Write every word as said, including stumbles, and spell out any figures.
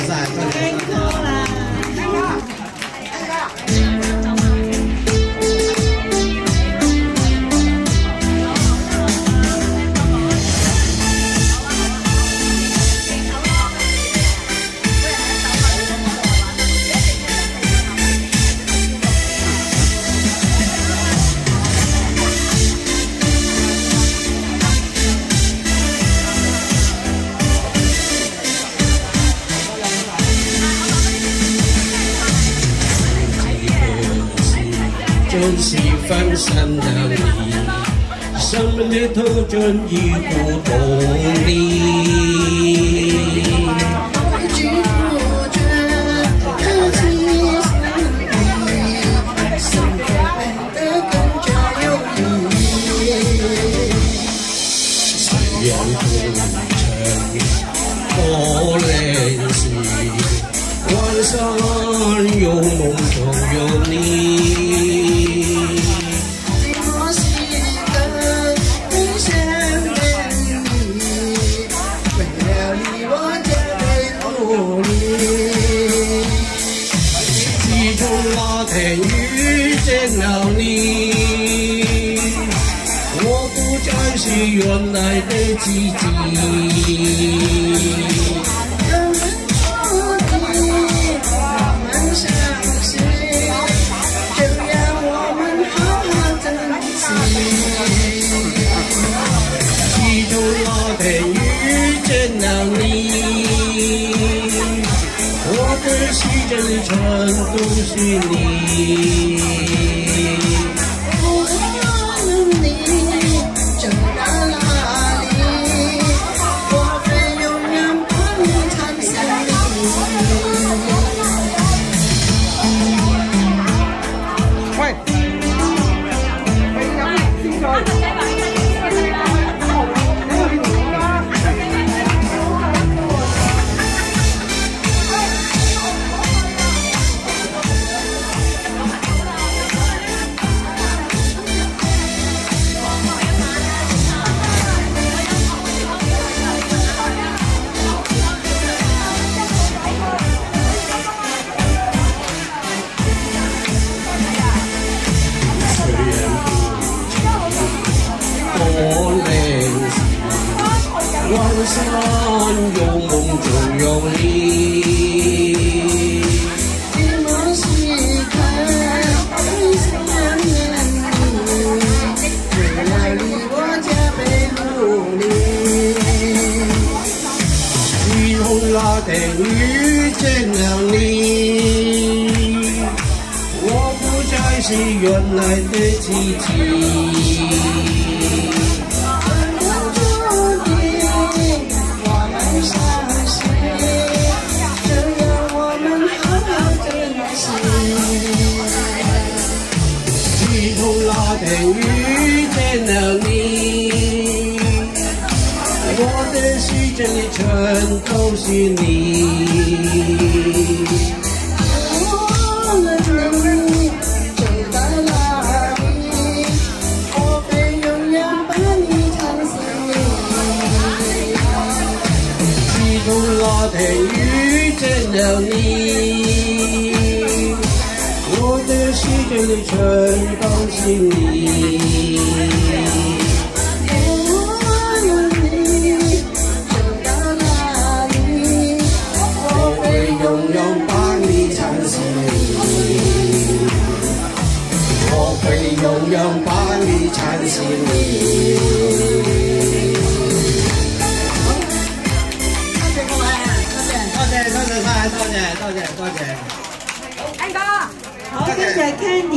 晒，多谢晒。辛苦啦！珍惜分散的你，生命的特征一股动力。畏惧不觉，可惜生活变得更加有意义。虽然红尘多练习，晚上有梦中有你。 遇见了你，我不再是原来的自己。有人说的，我们相信，就让我们好好珍惜。记住那天遇见了你。 我的世界里全都是你，无论你走到哪里，我会永远把你藏心里。喂，晚上有梦中有你，什么时刻会想念你？为了你我加倍努力。自从那天遇见了你，我不再是原来的自己。 那天遇见了你，我的世界里全都是你。无论你走到哪里，我会永远把你藏心里。记住那天遇见了你。 我的世界里全都是你，无论你走到哪里，我会永远把你藏心里，我会永远把你藏心里。多謝各位，多謝多謝多謝多謝多謝多謝。 好，跟住係 Candy。